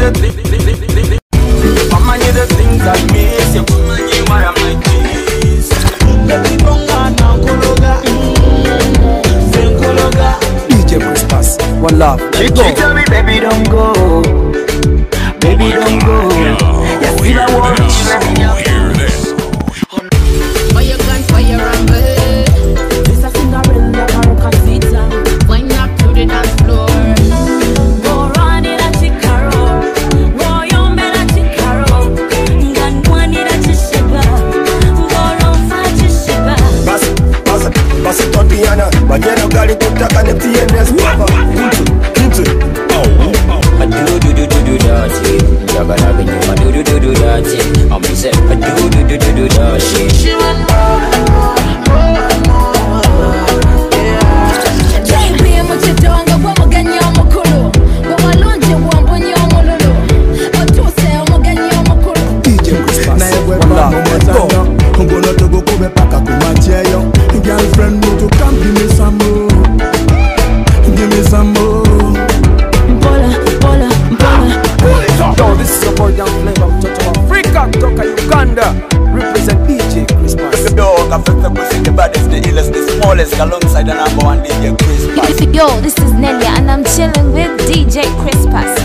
the Mama need the things that miss you. Mama need why I'm like this. DJ Chrispas, one love. She tell me, baby, don't go. Baby, don't go. Yes, see that war. Hear this. Fire gun, fire and burn. This a Cinderella or kasita. Why not to the dance floor? Go run in a chikaro. Go yon bella chikaro. Ngan one in a chishiba. Go run for chishiba. Basi Tatiana, banyana gali kutaka ne TNS papa. Kintu. I do dirty. Jaga na binyo I do dirty. I'm say I do dirty. She want more. Can't be much a dog. Go maganya mukuru. Go alonje wambonye omululu. Otuse omuganya omukuru. DJ Chrispas, one love. Kongono to go kube paka kumacheyo. Girlfriend need to come give me some more. Give me some more. Bola. Yo, this is your boy Young Flavor Toto Africa, Toka Uganda. Represent DJ Chrispas. The dog, I'm the pussy, the baddest, the illest, the smallest, alongside the number one DJ Chrispas. Yo, this is Nelia and I'm chilling with DJ Chrispas.